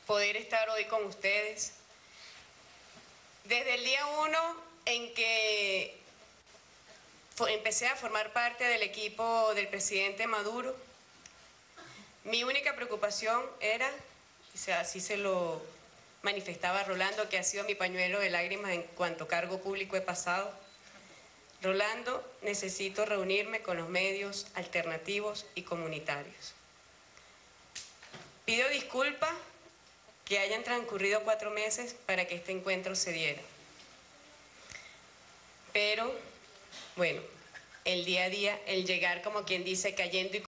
poder estar hoy con ustedes. Desde el día 1 en que empecé a formar parte del equipo del presidente Maduro, mi única preocupación era, así se lo manifestaba Rolando, que ha sido mi pañuelo de lágrimas en cuanto cargo público he pasado: Rolando, necesito reunirme con los medios alternativos y comunitarios. Pido disculpas que hayan transcurrido 4 meses para que este encuentro se diera. Pero, bueno, el día a día, el llegar, como quien dice, cayendo y